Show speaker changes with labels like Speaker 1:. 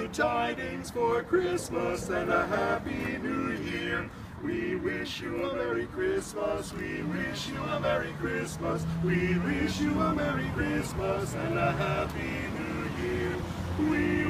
Speaker 1: good tidings for Christmas and a Happy New Year. We wish you a Merry Christmas, we wish you a Merry Christmas, we wish you a Merry Christmas and a Happy New Year. We